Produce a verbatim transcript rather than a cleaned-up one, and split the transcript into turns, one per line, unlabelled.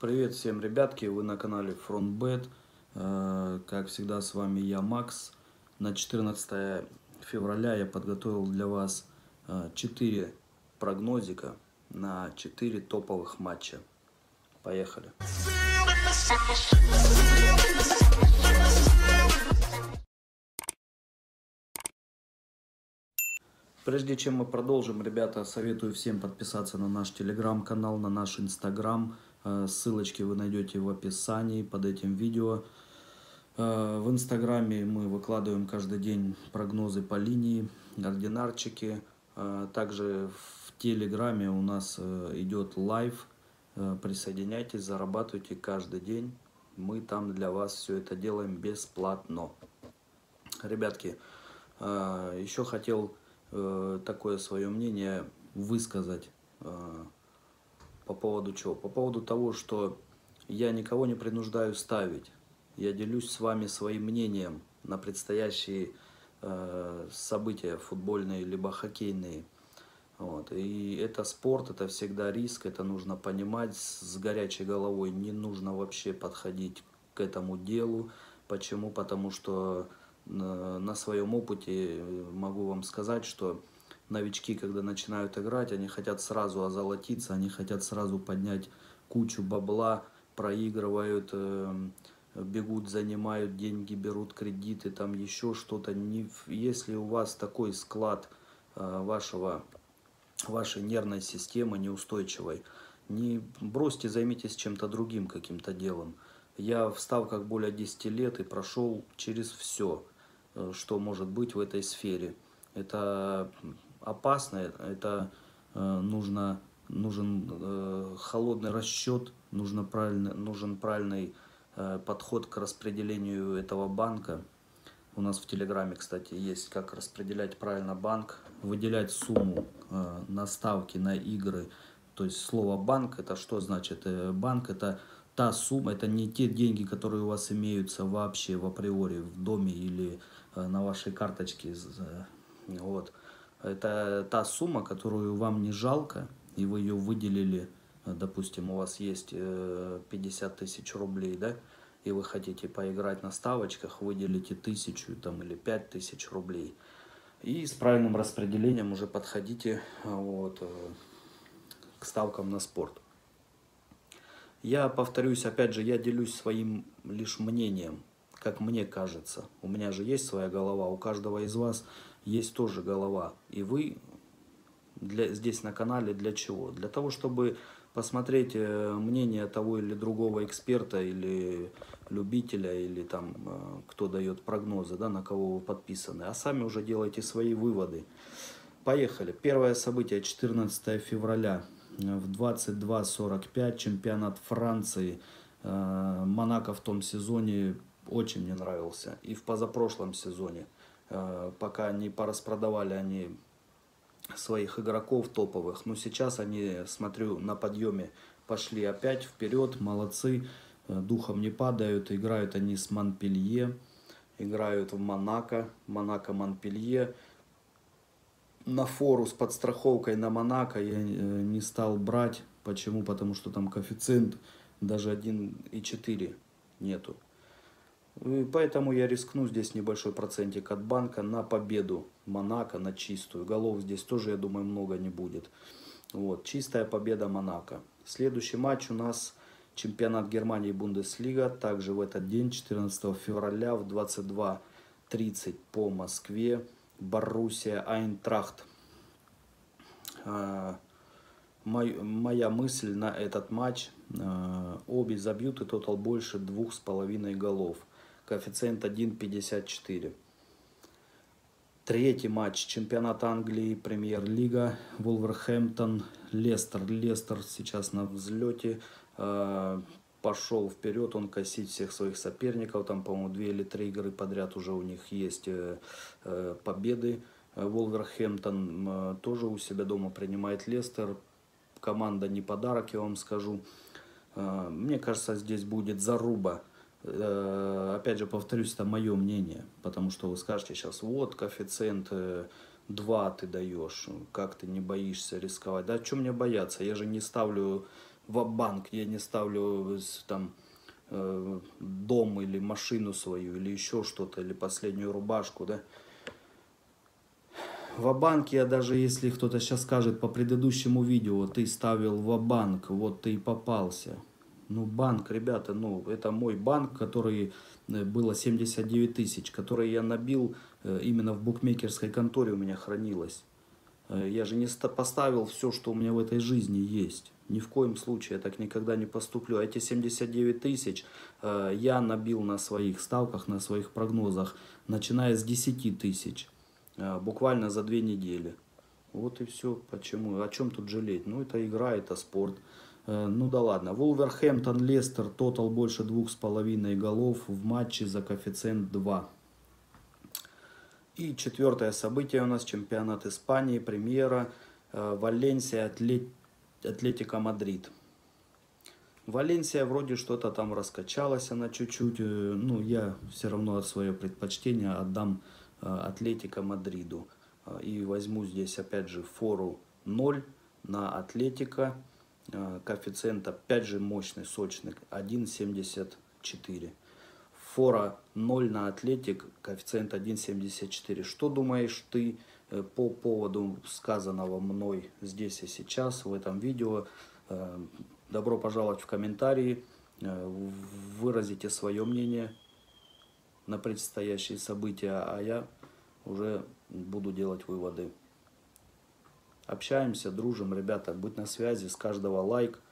Привет всем, ребятки, вы на канале FrontBet. Э, Как всегда, с вами я, Макс. На четырнадцатое февраля я подготовил для вас четыре прогнозика на четыре топовых матча. Поехали! Прежде чем мы продолжим, ребята, советую всем подписаться на наш телеграм-канал, на наш инстаграм. Ссылочки вы найдете в описании под этим видео. В инстаграме мы выкладываем каждый день прогнозы по линии, ординарчики. Также в телеграме у нас идет лайв. Присоединяйтесь, зарабатывайте каждый день. Мы там для вас все это делаем бесплатно. Ребятки, еще хотел такое свое мнение высказать по поводу чего? По поводу того, что я никого не принуждаю ставить. Я делюсь с вами своим мнением на предстоящие э, события футбольные либо хоккейные. Вот. И это спорт, это всегда риск, это нужно понимать. С горячей головой не нужно вообще подходить к этому делу. Почему? Потому что на, на своем опыте могу вам сказать, что новички, когда начинают играть, они хотят сразу озолотиться, они хотят сразу поднять кучу бабла, проигрывают, э, бегут, занимают деньги, берут кредиты, там еще что-то. Не, если у вас такой склад э, вашего, вашей нервной системы неустойчивой, не бросьте, займитесь чем-то другим, каким-то делом. Я в ставках более десяти лет и прошел через все, э, что может быть в этой сфере. Это опасно, это э, нужно, нужен э, холодный расчет, нужно правильно, нужен правильный э, подход к распределению этого банка. У нас в Телеграме, кстати, есть, как распределять правильно банк, выделять сумму э, на ставки, на игры. То есть слово банк, это что значит? Э, банк это та сумма, это не те деньги, которые у вас имеются вообще в априори в доме или э, на вашей карточке. Вот. Это та сумма, которую вам не жалко, и вы ее выделили, допустим, у вас есть пятьдесят тысяч рублей, да, и вы хотите поиграть на ставочках, выделите тысячу там, или пять тысяч рублей. И с правильным распределением уже подходите вот, к ставкам на спорт. Я повторюсь, опять же, я делюсь своим лишь мнением, как мне кажется. У меня же есть своя голова, у каждого из вас есть тоже голова. И вы для, здесь на канале для чего? Для того, чтобы посмотреть мнение того или другого эксперта, или любителя, или там кто дает прогнозы, да, на кого вы подписаны. А сами уже делайте свои выводы. Поехали. Первое событие четырнадцатое февраля в двадцать два сорок пять. Чемпионат Франции. Монако в том сезоне очень мне нравился. И в позапрошлом сезоне. Пока не пораспродавали они своих игроков топовых. Но сейчас они, смотрю, на подъеме пошли опять вперед. Молодцы. Духом не падают. Играют они с Монпелье. Играют в Монако. Монако-Монпелье. На фору с подстраховкой на Монако я не стал брать. Почему? Потому что там коэффициент даже один и четыре нету. И поэтому я рискну здесь небольшой процентик от банка на победу Монако, на чистую. Голов здесь тоже, я думаю, много не будет. Вот, чистая победа Монако. Следующий матч у нас чемпионат Германии Бундеслига. Также в этот день, четырнадцатого февраля в двадцать два тридцать по Москве. Боруссия Айнтрахт. Моя мысль на этот матч. Обе забьют и тотал больше двух с половиной голов. Коэффициент один пятьдесят четыре. Третий матч. Чемпионат Англии, Премьер-лига. Вулверхэмптон, Лестер. Лестер сейчас на взлете. Пошел вперед, он косит всех своих соперников. Там, по-моему, две или три игры подряд уже у них есть победы. Вулверхэмптон тоже у себя дома принимает Лестер. Команда не подарок, я вам скажу. Мне кажется, здесь будет заруба. Опять же, повторюсь, это мое мнение, потому что вы скажете сейчас, вот коэффициент два ты даешь, как ты не боишься рисковать. Да, о чем мне бояться? Я же не ставлю ва-банк, я не ставлю там э, дом или машину свою, или еще что-то, или последнюю рубашку, да. Ва-банк я даже, если кто-то сейчас скажет по предыдущему видео, ты ставил ва-банк, вот ты и попался. Ну, банк, ребята, ну, это мой банк, который было семьдесят девять тысяч, который я набил именно в букмекерской конторе у меня хранилось. Я же не поставил все, что у меня в этой жизни есть. Ни в коем случае я так никогда не поступлю. А эти семьдесят девять тысяч я набил на своих ставках, на своих прогнозах, начиная с десяти тысяч. Буквально за две недели. Вот и все. Почему? О чем тут жалеть? Ну, это игра, это спорт. Ну да ладно. Вулверхэмптон, Лестер, тотал больше двух с половиной голов в матче за коэффициент два. И четвертое событие у нас чемпионат Испании, премьера. Валенсия, Атлет... Атлетико Мадрид. Валенсия вроде что-то там раскачалась, она чуть-чуть. Ну, я все равно свое предпочтение отдам Атлетико Мадриду. И возьму здесь опять же фору ноль на Атлетико. Коэффициент опять же мощный, сочный, один семьдесят четыре. Фора ноль на Атлетик, коэффициент один семьдесят четыре. Что думаешь ты по поводу сказанного мной здесь и сейчас, в этом видео? Добро пожаловать в комментарии, выразите свое мнение на предстоящие события, а я уже буду делать выводы. Общаемся, дружим, ребята, будь на связи, с каждого лайк,